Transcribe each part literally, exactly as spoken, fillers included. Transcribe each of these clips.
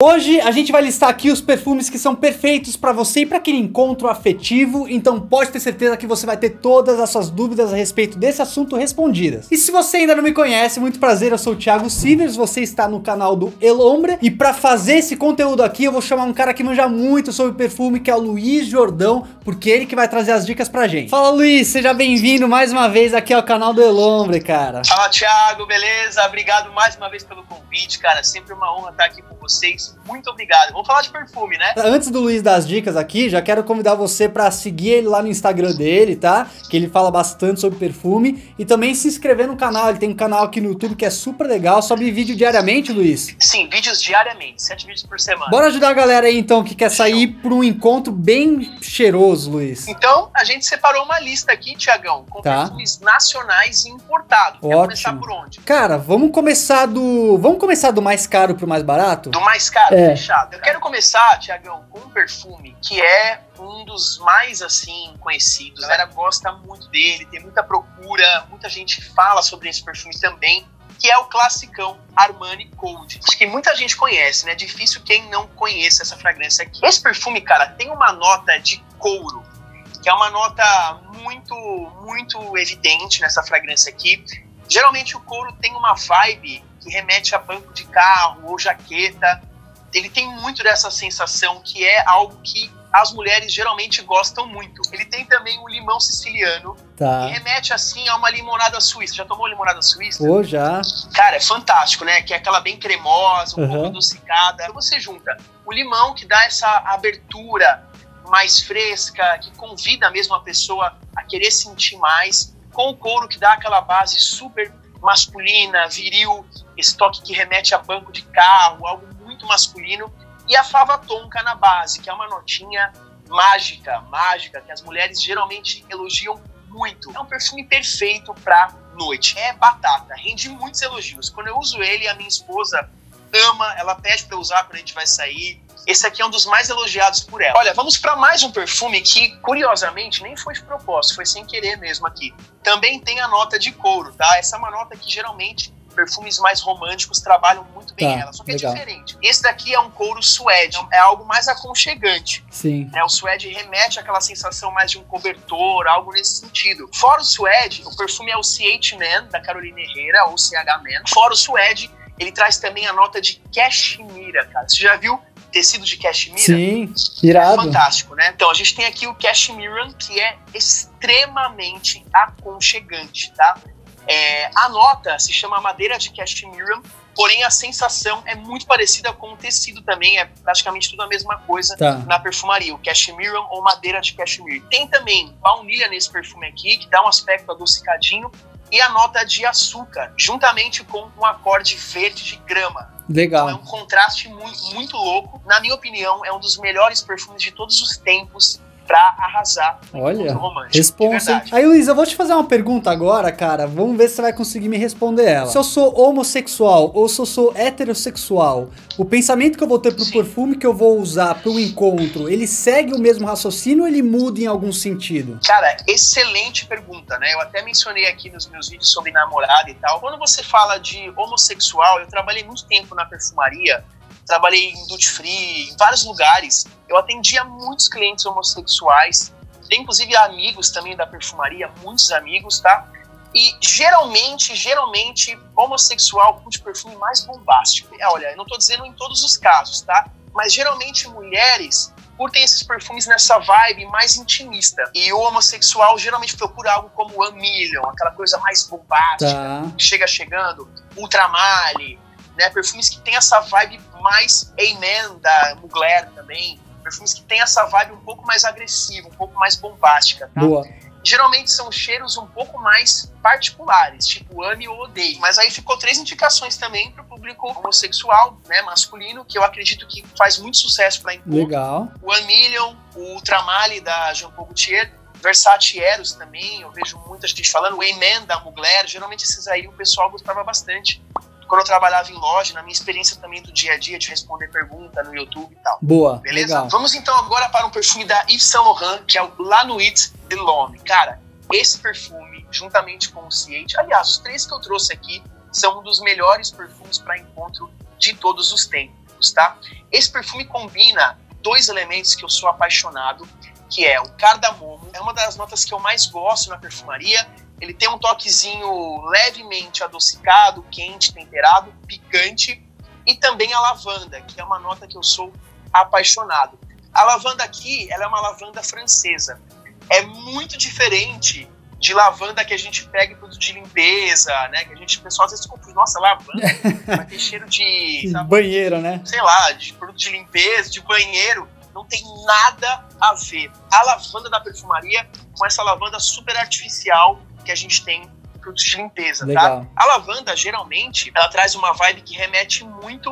Hoje a gente vai listar aqui os perfumes que são perfeitos pra você e pra aquele encontro afetivo, então pode ter certeza que você vai ter todas as suas dúvidas a respeito desse assunto respondidas. E se você ainda não me conhece, muito prazer, eu sou o Thiago Sivers, você está no canal do El Hombre, e pra fazer esse conteúdo aqui eu vou chamar um cara que manja muito sobre perfume, que é o Luiz Jordão, porque é ele que vai trazer as dicas pra gente. Fala, Luiz, seja bem-vindo mais uma vez aqui ao canal do El Hombre, cara. Fala, Thiago, beleza? Obrigado mais uma vez pelo convite, cara, sempre uma honra estar aqui com vocês. Muito obrigado. Vamos falar de perfume, né? Antes do Luiz dar as dicas aqui, já quero convidar você pra seguir ele lá no Instagram dele, tá? Que ele fala bastante sobre perfume. E também se inscrever no canal. Ele tem um canal aqui no YouTube que é super legal. Sobe vídeo diariamente, Luiz? Sim, vídeos diariamente. Sete vídeos por semana. Bora ajudar a galera aí, então, que quer sair para um encontro bem cheiroso, Luiz. Então, a gente separou uma lista aqui, Thiagão, com tá. perfumes nacionais e importados. Ótimo. Quer começar por onde? Cara, vamos começar do... Vamos começar do mais caro pro mais barato? Do mais caro? É. Fechado. Eu quero começar, Thiagão, com um perfume que é um dos mais, assim, conhecidos. A galera gosta muito dele, tem muita procura, muita gente fala sobre esse perfume também, que é o classicão Armani Cold. Acho que muita gente conhece, né? Difícil quem não conheça essa fragrância aqui. Esse perfume, cara, tem uma nota de couro, que é uma nota muito, muito evidente nessa fragrância aqui. Geralmente o couro tem uma vibe que remete a banco de carro ou jaqueta. Ele tem muito dessa sensação que é algo que as mulheres geralmente gostam muito. Ele tem também o limão siciliano, tá. que remete assim a uma limonada suíça. Já tomou limonada suíça? Pô, já. Cara, é fantástico, né? Que é aquela bem cremosa, um uhum. pouco adocicada. Então você junta o limão, que dá essa abertura mais fresca, que convida mesmo a pessoa a querer sentir mais, com o couro, que dá aquela base super masculina, viril, esse toque que remete a banco de carro, algo muito masculino, e a fava tonka na base, que é uma notinha mágica, mágica, que as mulheres geralmente elogiam muito. É um perfume perfeito pra noite. É batata, rende muitos elogios. Quando eu uso ele, a minha esposa ama, ela pede pra eu usar quando a gente vai sair. Esse aqui é um dos mais elogiados por ela. Olha, vamos para mais um perfume que, curiosamente, nem foi de propósito, foi sem querer mesmo aqui. Também tem a nota de couro, tá? Essa é uma nota que, geralmente, perfumes mais românticos trabalham muito bem tá, ela, só que legal. é diferente. Esse daqui é um couro suede, é algo mais aconchegante. Sim. É, o suede remete àquela sensação mais de um cobertor, algo nesse sentido. Fora o suede, o perfume é o C H Man, da Carolina Herrera, ou C H Man. Fora o suede, ele traz também a nota de cashmira, cara. Você já viu tecido de cashmira? Sim, irado. É fantástico, né? Então, a gente tem aqui o cashmere, que é extremamente aconchegante, tá? É, a nota se chama madeira de cashmere, porém a sensação é muito parecida com o tecido também, é praticamente tudo a mesma coisa tá. na perfumaria, o cashmere ou madeira de cashmere. Tem também baunilha nesse perfume aqui, que dá um aspecto adocicadinho, e a nota de açúcar, juntamente com um acorde verde de grama. Legal. Então é um contraste muito, muito louco. Na minha opinião, é um dos melhores perfumes de todos os tempos pra arrasar no Olha, romântico. responsa. Aí, Luiz, eu vou te fazer uma pergunta agora, cara. Vamos ver se você vai conseguir me responder ela. Se eu sou homossexual ou se eu sou heterossexual, o pensamento que eu vou ter pro Sim. perfume que eu vou usar pro encontro, ele segue o mesmo raciocínio ou ele muda em algum sentido? Cara, excelente pergunta, né? Eu até mencionei aqui nos meus vídeos sobre namorada e tal. Quando você fala de homossexual, eu trabalhei muito tempo na perfumaria, trabalhei em duty free, em vários lugares. Eu atendia muitos clientes homossexuais, tem inclusive amigos também da perfumaria, muitos amigos, tá? E geralmente, geralmente, homossexual curte perfume mais bombástico. É, olha, eu não tô dizendo em todos os casos, tá? Mas geralmente mulheres curtem esses perfumes nessa vibe mais intimista. E o homossexual geralmente procura algo como One Million, aquela coisa mais bombástica, tá. que chega chegando, Ultramale, né, perfumes que tem essa vibe mais Amen da Mugler também, perfumes que tem essa vibe um pouco mais agressiva, um pouco mais bombástica, tá? Boa. Geralmente são cheiros um pouco mais particulares, tipo ame ou odeie. Mas aí ficou três indicações também para o público homossexual, né, masculino, que eu acredito que faz muito sucesso para encontro. Legal. O One Million, o Ultramale da Jean Paul Gaultier, Versace Eros também, eu vejo muita gente falando, o Amen da Mugler, geralmente esses aí o pessoal gostava bastante. Quando eu trabalhava em loja, na minha experiência também do dia a dia, de responder pergunta no YouTube e tal. Boa, beleza? legal. Vamos então agora para um perfume da Yves Saint Laurent, que é o La Nuit de l'Homme. Cara, esse perfume, juntamente com o C H, aliás, os três que eu trouxe aqui, são um dos melhores perfumes para encontro de todos os tempos. noturnos, tá? Esse perfume combina dois elementos que eu sou apaixonado, que é o cardamomo, é uma das notas que eu mais gosto na perfumaria. Ele tem um toquezinho levemente adocicado, quente, temperado, picante, e também a lavanda, que é uma nota que eu sou apaixonado. A lavanda aqui, ela é uma lavanda francesa. É muito diferente de lavanda que a gente pega em produto de limpeza, né? Que a gente, o pessoal às vezes confunde, nossa, lavanda vai ter cheiro de... sabe, banheiro, né? Sei lá, de produto de limpeza, de banheiro. Não tem nada a ver. A lavanda da perfumaria com essa lavanda super artificial que a gente tem em produtos de limpeza, legal, tá? A lavanda, geralmente, ela traz uma vibe que remete muito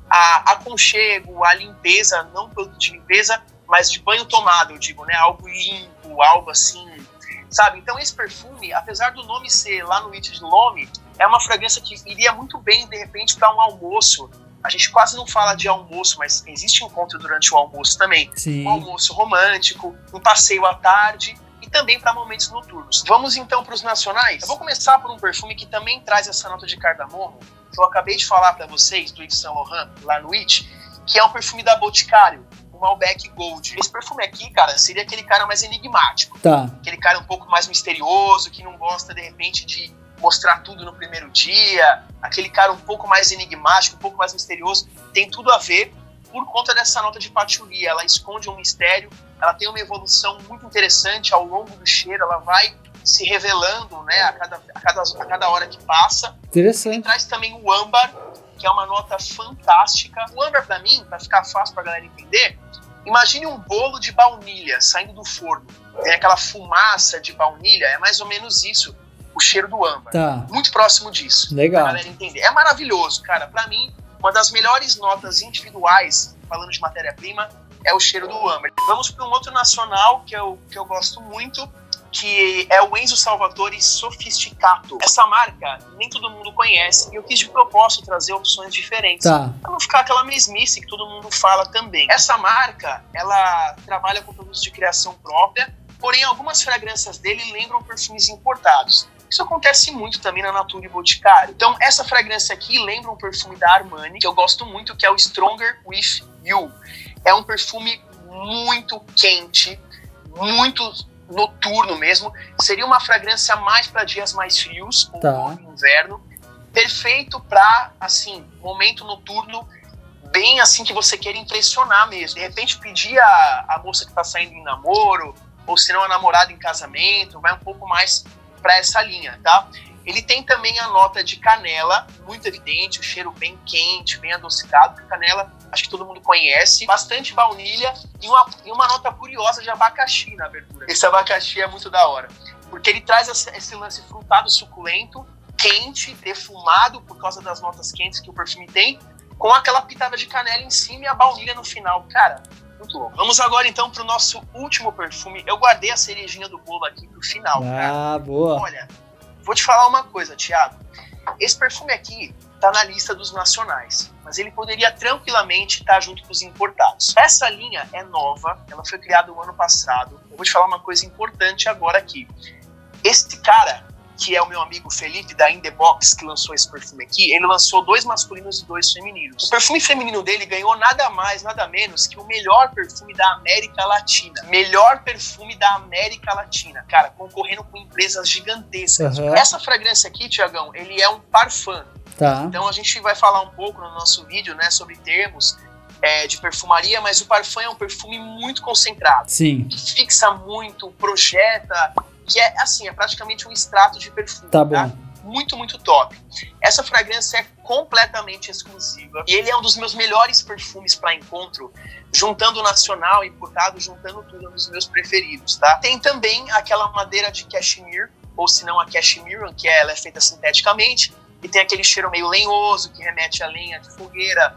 a aconchego, a limpeza, não produto de limpeza, mas de banho tomado, eu digo, né? Algo limpo, algo assim, sabe? Então esse perfume, apesar do nome ser lá no It de L'Homme, é uma fragrância que iria muito bem, de repente, para um almoço. A gente quase não fala de almoço, mas existe encontro durante o almoço também. Sim. Um almoço romântico, um passeio à tarde e também para momentos noturnos. Vamos então para os nacionais? Eu vou começar por um perfume que também traz essa nota de cardamomo, que eu acabei de falar para vocês, do Yves Saint Laurent, lá no It, que é um perfume da Boticário, o Malbec Gold. Esse perfume aqui, cara, seria aquele cara mais enigmático. Tá. Aquele cara um pouco mais misterioso, que não gosta, de repente, de mostrar tudo no primeiro dia. Aquele cara um pouco mais enigmático, um pouco mais misterioso. Tem tudo a ver por conta dessa nota de patchouli. Ela esconde um mistério, ela tem uma evolução muito interessante ao longo do cheiro, ela vai se revelando, né, a cada, a cada, a cada hora que passa. Interessante. Ele traz também o âmbar, que é uma nota fantástica. O âmbar, pra mim, pra ficar fácil pra galera entender, imagine um bolo de baunilha saindo do forno. Tem aquela fumaça de baunilha, é mais ou menos isso, o cheiro do âmbar. Tá. Muito próximo disso. Legal. Pra galera entender. É maravilhoso, cara. Pra mim, uma das melhores notas individuais, falando de matéria-prima, é o cheiro do âmbar. Vamos para um outro nacional que eu, que eu gosto muito, que é o Enzo Salvatore Sofisticato. Essa marca nem todo mundo conhece e eu quis de propósito trazer opções diferentes. Tá. Pra não ficar aquela mesmice que todo mundo fala também. Essa marca, ela trabalha com produtos de criação própria, porém algumas fragrâncias dele lembram perfumes importados. Isso acontece muito também na Natura e Boticário. Então essa fragrância aqui lembra um perfume da Armani, que eu gosto muito, que é o Stronger With You. É um perfume muito quente, muito noturno mesmo. Seria uma fragrância mais para dias mais frios, ou tá. no inverno. Perfeito para, assim, momento noturno, bem assim que você queira impressionar mesmo. De repente pedir a, a moça que está saindo em namoro, ou se não a namorada em casamento, vai um pouco mais para essa linha, tá? Ele tem também a nota de canela, muito evidente, o cheiro bem quente, bem adocicado. Canela, acho que todo mundo conhece. Bastante baunilha e uma, e uma nota curiosa de abacaxi na abertura. Esse abacaxi é muito da hora, porque ele traz esse lance frutado suculento, quente, defumado, por causa das notas quentes que o perfume tem, com aquela pitada de canela em cima e a baunilha no final. Cara, muito louco. Vamos agora então pro nosso último perfume. Eu guardei a cerejinha do bolo aqui pro final, ah, cara. Ah, boa. Olha, vou te falar uma coisa, Thiago. Esse perfume aqui tá na lista dos nacionais, mas ele poderia tranquilamente estar junto com os importados. Essa linha é nova, ela foi criada no ano passado. Eu vou te falar uma coisa importante agora aqui. Esse cara, que é o meu amigo Felipe, da In The Box, que lançou esse perfume aqui, ele lançou dois masculinos e dois femininos. O perfume feminino dele ganhou nada mais, nada menos que o melhor perfume da América Latina. Melhor perfume da América Latina. Cara, concorrendo com empresas gigantescas. Uhum. Essa fragrância aqui, Tiagão, ele é um parfum. Tá. Então a gente vai falar um pouco no nosso vídeo, né, sobre termos é, de perfumaria, mas o parfum é um perfume muito concentrado. Sim. Que fixa muito, projeta... que é, assim, é praticamente um extrato de perfume, tá? Bom. Tá? Muito, muito top. Essa fragrância é completamente exclusiva e ele é um dos meus melhores perfumes para encontro, juntando o nacional e importado, juntando tudo, um dos meus preferidos, tá? Tem também aquela madeira de cashmere, ou se não a cashmere, que ela é feita sinteticamente, e tem aquele cheiro meio lenhoso, que remete a lenha de fogueira,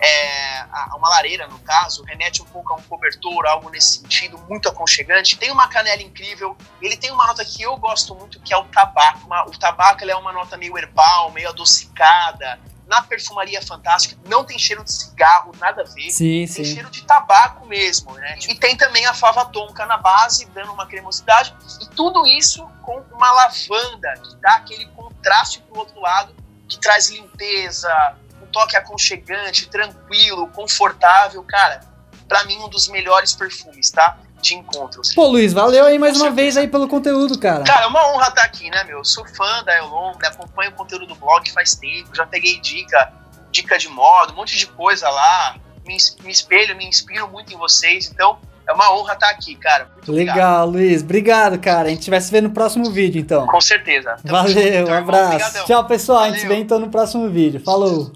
É, a uma lareira, no caso, remete um pouco a um cobertor, algo nesse sentido, muito aconchegante. Tem uma canela incrível, ele tem uma nota que eu gosto muito, que é o tabaco. Uma, o tabaco é uma nota meio herbal, meio adocicada. Na perfumaria fantástica, não tem cheiro de cigarro, nada a ver. Sim, tem sim. cheiro de tabaco mesmo, né? E tem também a fava tonka na base, dando uma cremosidade. E tudo isso com uma lavanda, que dá aquele contraste pro outro lado, que traz limpeza, toque aconchegante, tranquilo, confortável, cara, pra mim um dos melhores perfumes, tá? De encontros. Pô, Luiz, valeu aí mais uma vez aí pelo conteúdo, cara. Cara, é uma honra estar aqui, né, meu? Eu sou fã da Elon, né? Acompanho o conteúdo do blog faz tempo, já peguei dica, dica de moda, um monte de coisa lá, me, me espelho, me inspiro muito em vocês, então é uma honra estar aqui, cara. Muito Legal, obrigado. Luiz, obrigado, cara. A gente vai se ver no próximo vídeo, então. Com certeza. Tamo Valeu, junto, um abraço. Obrigadão. Tchau, pessoal. Valeu. A gente se vê então no próximo vídeo. Falou.